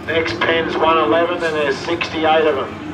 Next pen's 111 and there's 68 of them.